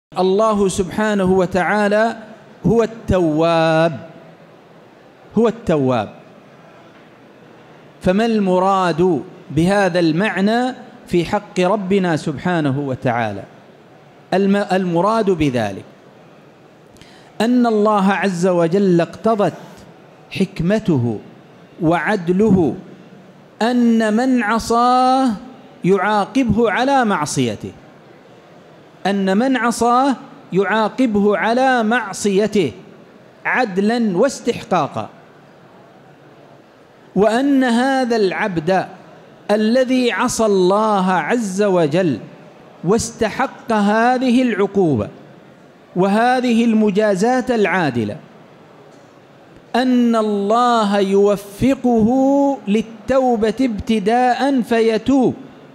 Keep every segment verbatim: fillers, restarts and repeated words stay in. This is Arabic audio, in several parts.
الله سبحانه وتعالى هو التواب، هو التواب. فما المراد بهذا المعنى في حق ربنا سبحانه وتعالى؟ المراد بذلك أن الله عز وجل اقتضت حكمته وعدله أن من عصاه يعاقبه على معصيته، أن من عصاه يعاقبه على معصيته عدلا واستحقاقا، وأن هذا العبد الذي عصى الله عز وجل واستحق هذه العقوبة وهذه المجازات العادلة أن الله يوفقه للتوبة ابتداء فيتوب،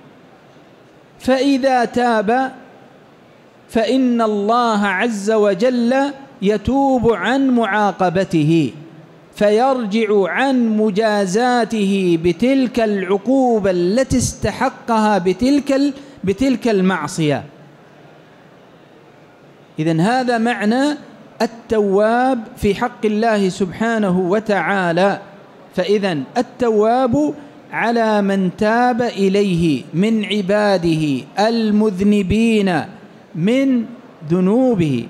فإذا تاب فإن الله عز وجل يتوب عن معاقبته فيرجع عن مجازاته بتلك العقوبة التي استحقها بتلك بتلك المعصية. إذن هذا معنى التواب في حق الله سبحانه وتعالى. فإذن التواب على من تاب إليه من عباده المذنبين من ذنوبه،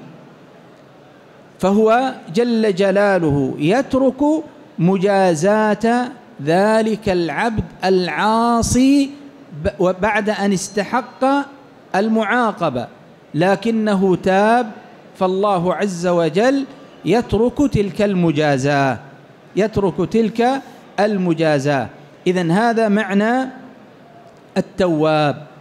فهو جل جلاله يترك مجازاة ذلك العبد العاصي بعد أن استحق المعاقبة، لكنه تاب، فالله عز وجل يترك تلك المجازاة، يترك تلك المجازاة. إذن هذا معنى التواب.